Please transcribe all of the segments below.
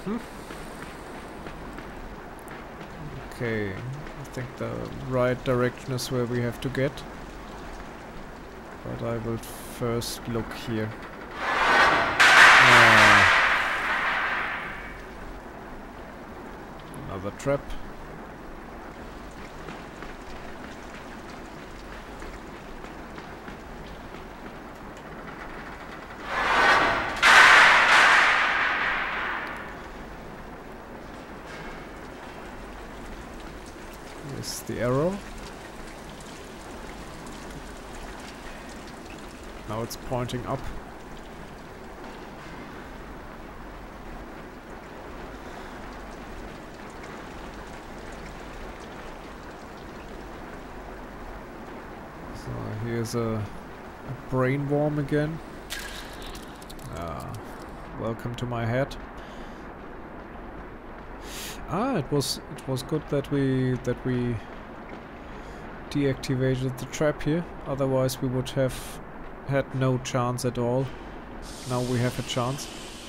Okay, I think the right direction is where we have to get. But I will first look here. Another trap. Here's the arrow. Now it's pointing up. So here's a brain worm again. Welcome to my head. It was good that we deactivated the trap here. Otherwise we would have had no chance at all. Now we have a chance.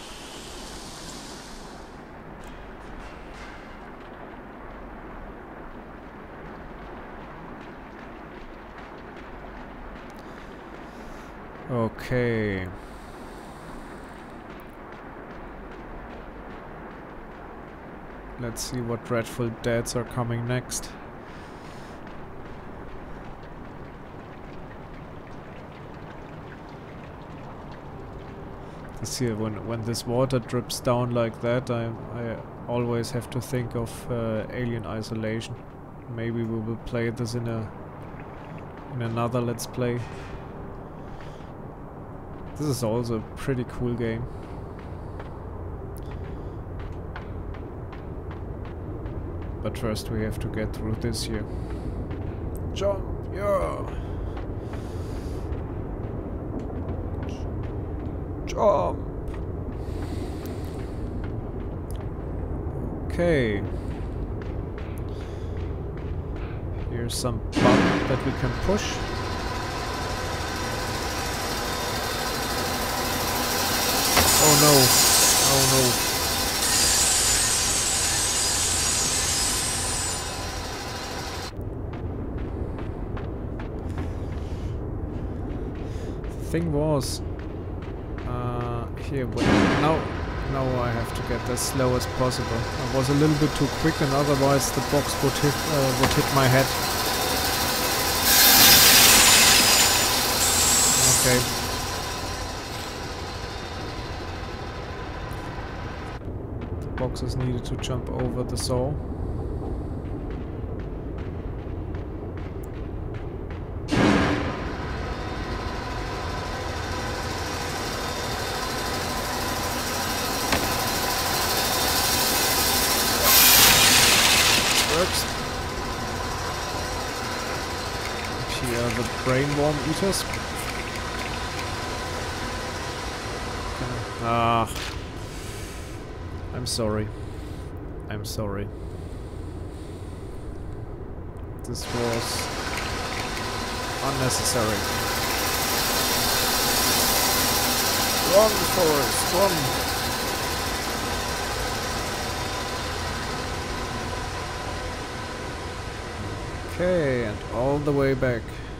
Okay. Let's see what dreadful deaths are coming next. This here, when this water drips down like that, I always have to think of Alien Isolation. Maybe we will play this in another Let's Play. This is also a pretty cool game. But first we have to get through this here. Jump! Yeah! Jump! Okay. Here's some button that we can push. Oh no! Oh no! Thing was here now I have to get as slow as possible. I was a little bit too quick, and otherwise the box would hit my head. Okay. The boxes needed to jump over the saw. Here are the brain worm eaters. I'm sorry. I'm sorry. This was unnecessary. Run, Forrest, run! Okay, and all the way back.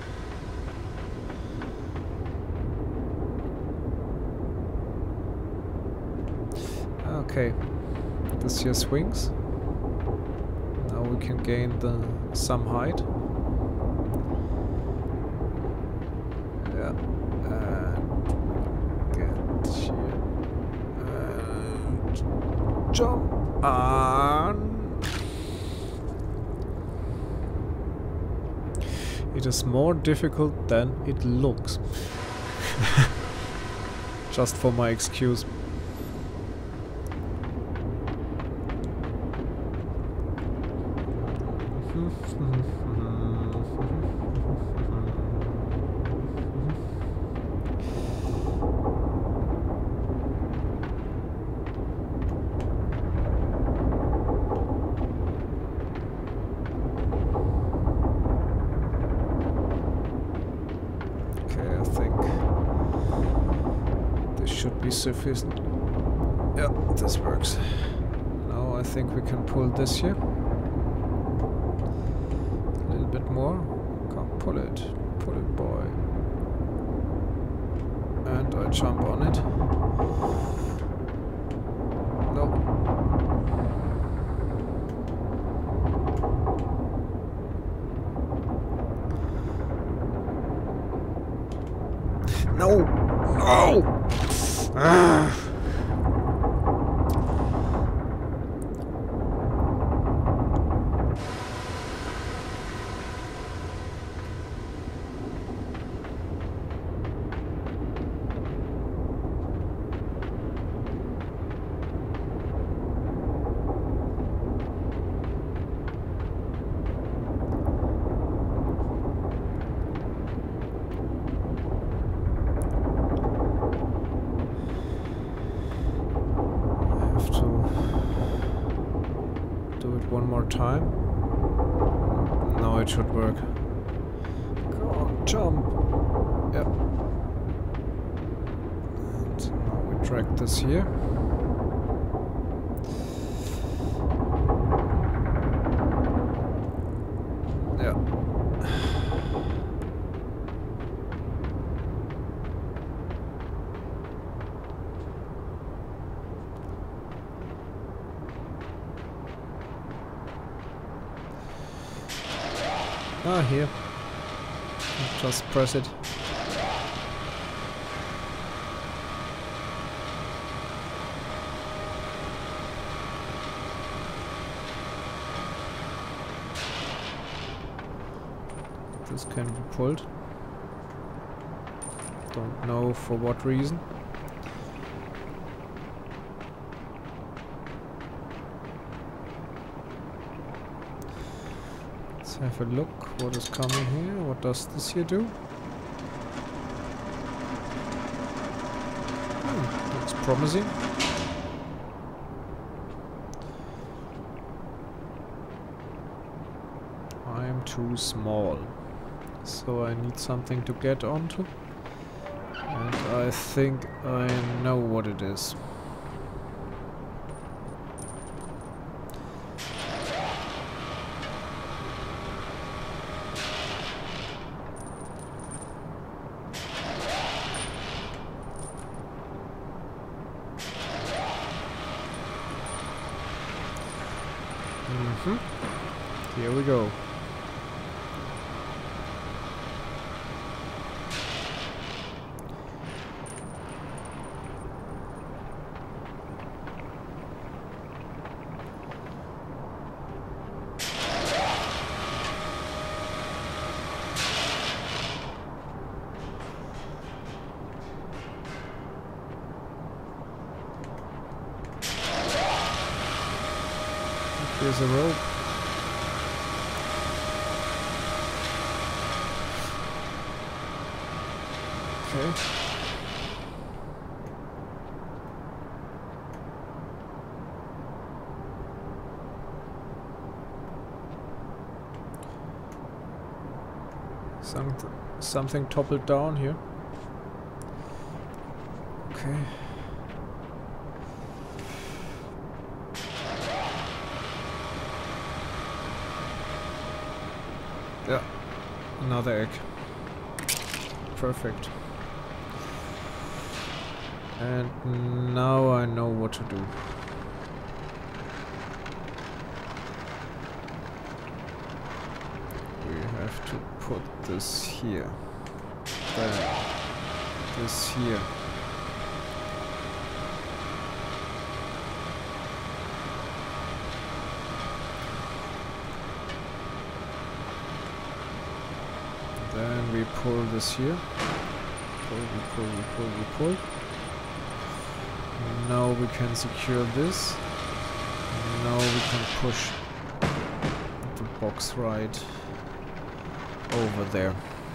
Okay, this here swings. Now we can gain some height. Yeah, and get here and jump on. It is more difficult than it looks. Just for my excuse. Should be sufficient. Yeah, this works. think we can pull this here. A little bit more. Come, pull it. Pull it, boy. And I jump on it. No. No! No! Ah. One more time. Now it should work. Go on, jump. Yep. And now we drag this here. Yeah. Ah, here. Just press it. This can be pulled. Don't know for what reason. Let's have a look what is coming here. What does this here do? Looks promising. I am too small, so I need something to get onto, and I think I know what it is. Here we go. Here's a rope. Okay. Something toppled down here. Okay. Yeah, another egg. Perfect. And now I know what to do. We have to put this here. Then this here. Then we pull this here. Pull, we pull, we pull, we pull. Now we can secure this. Now we can push the box right over there.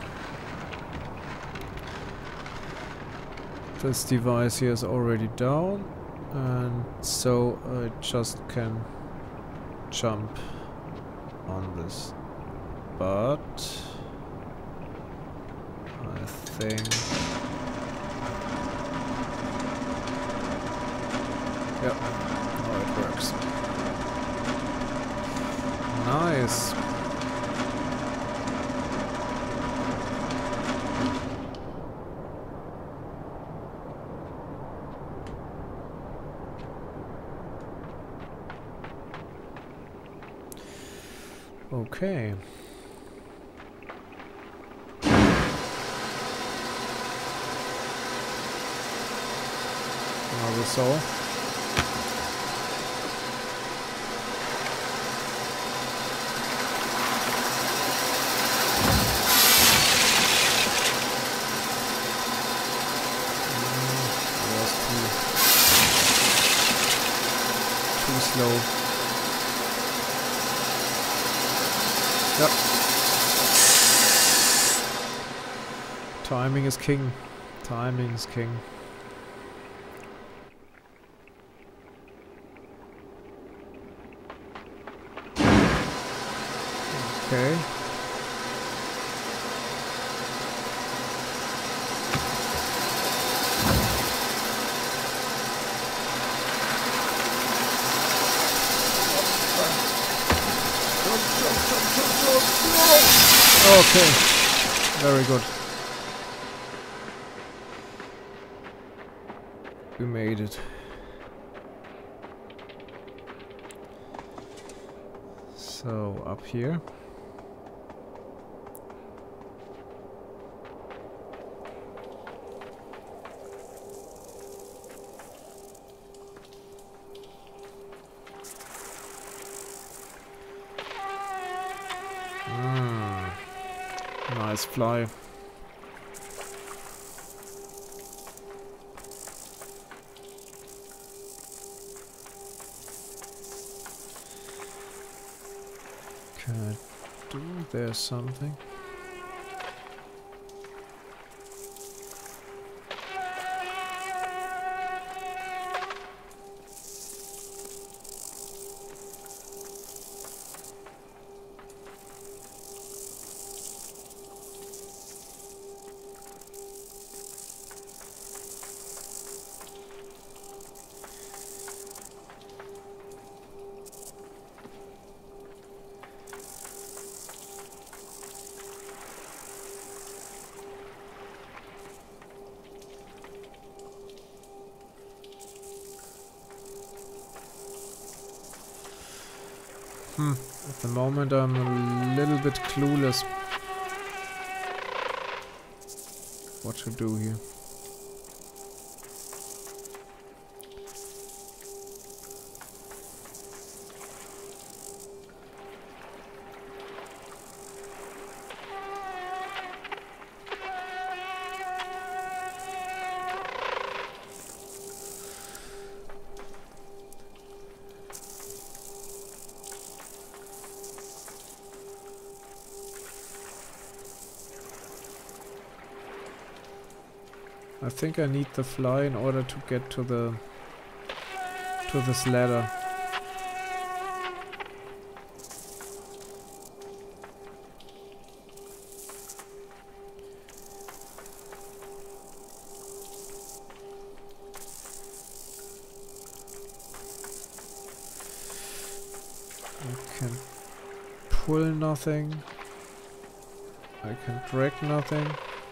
This device here is already down, and so I just can jump on this. But I think, yeah, now it works. Nice. Okay. Another soul. Too slow. Yep. Timing is king. Timing is king. Okay. Okay. Very good. We made it. So, up here. Nice fly. Can I do there something? At the moment I'm a little bit clueless what to do here. I think I need the fly in order to get to this ladder. I can pull nothing. I can drag nothing.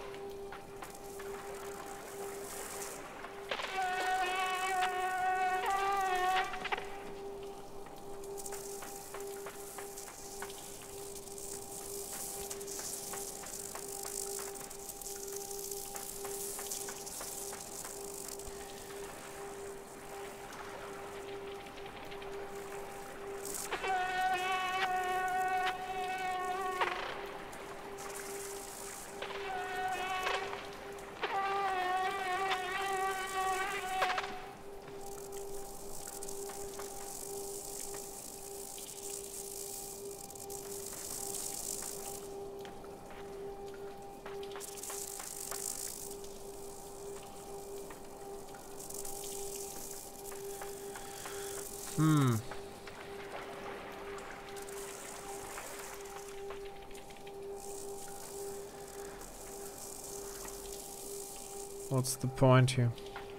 What's the point here?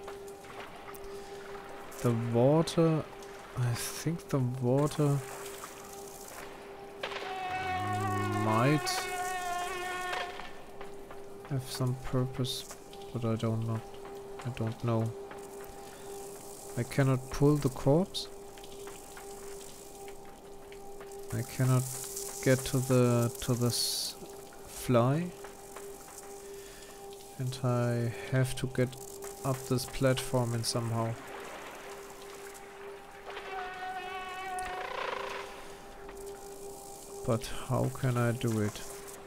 The water... I think the water... might have some purpose, but I don't know. I don't know. I cannot pull the corpse. I cannot get to this fly, and I have to get up this platform in somehow. But how can I do it?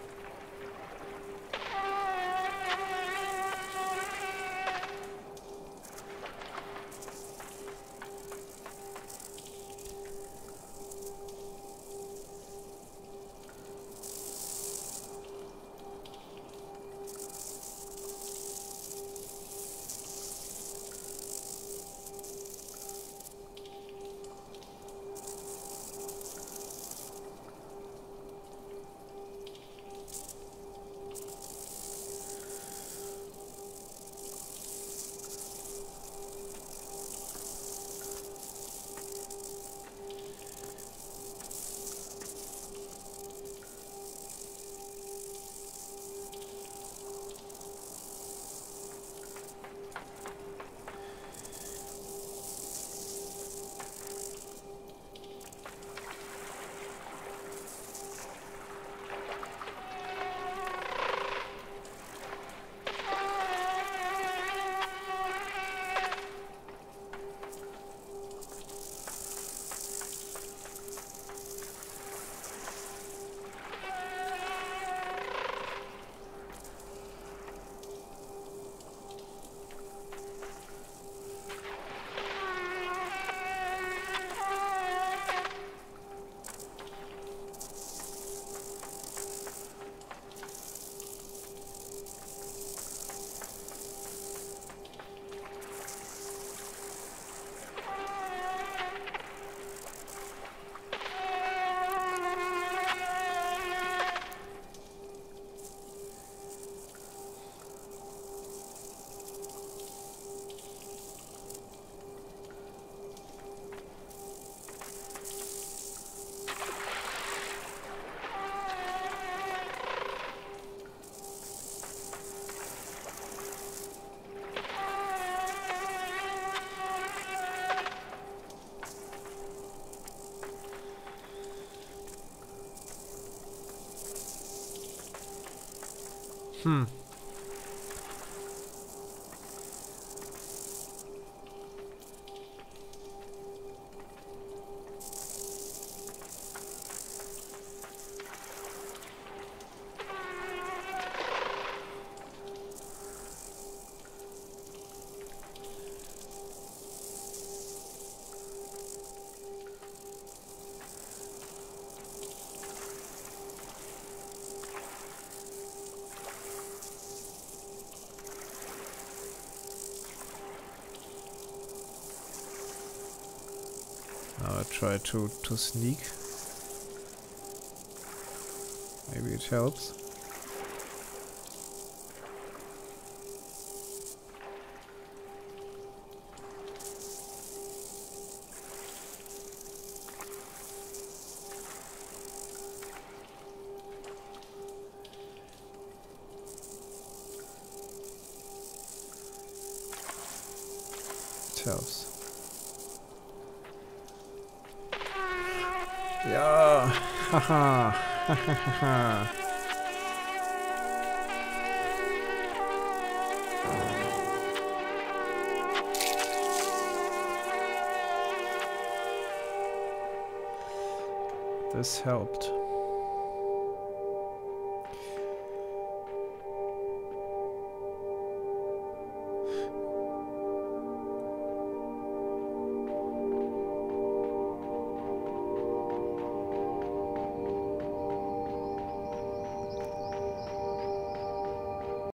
Hmm. Now I try to sneak. Maybe it helps. It helps. Yeah, haha, haha. This helped.